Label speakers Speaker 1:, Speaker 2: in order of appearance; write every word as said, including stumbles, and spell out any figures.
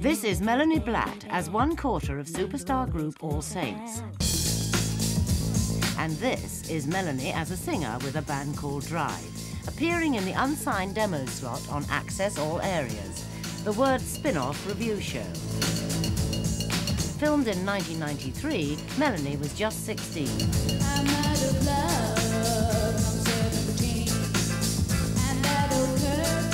Speaker 1: This is Melanie Blatt as one quarter of superstar group Allsaints. And this is Melanie as a singer with a band called Drive, appearing in the unsigned demo slot on Access All Areas, the Word spin-off review show. Filmed in nineteen ninety-three, Melanie was just sixteen.
Speaker 2: I'm out of love, I'm seventeen, and that old curfew